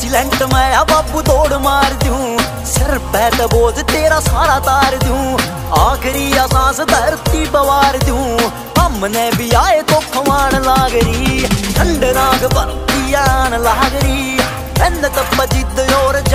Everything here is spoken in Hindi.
एक्सीलेंट मैं आ बाबू दौड़ मार दूं, सिर पे तो बोझ तेरा सारा तार दूं, आखिरी सांस धरती पवार दूं, हमने भी आए तो खवान लागरी, ठंड नाग पर आन लागरी, तप जिद और